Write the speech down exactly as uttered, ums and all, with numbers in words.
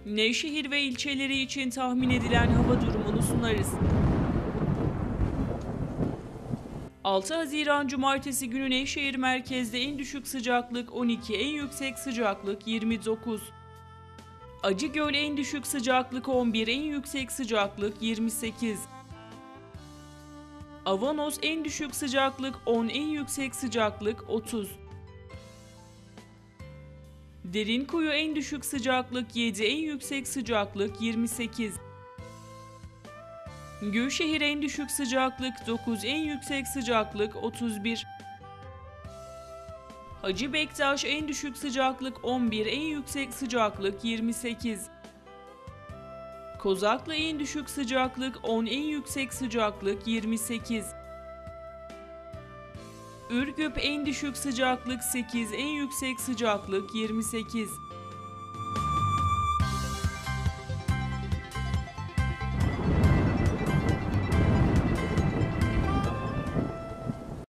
Nevşehir ve ilçeleri için tahmin edilen hava durumunu sunarız. altı Haziran Cumartesi günü Nevşehir merkezde en düşük sıcaklık on iki, en yüksek sıcaklık yirmi dokuz. Acıgöl en düşük sıcaklık on bir, en yüksek sıcaklık yirmi sekiz. Avanos en düşük sıcaklık on, en yüksek sıcaklık otuz. Derinkuyu en düşük sıcaklık yedi, en yüksek sıcaklık yirmi sekiz. Gülşehir en düşük sıcaklık dokuz, en yüksek sıcaklık otuz bir. Hacı Bektaş en düşük sıcaklık on bir, en yüksek sıcaklık yirmi sekiz. Kozaklı en düşük sıcaklık on, en yüksek sıcaklık yirmi sekiz. Ürgüp en düşük sıcaklık sekiz, en yüksek sıcaklık yirmi sekiz.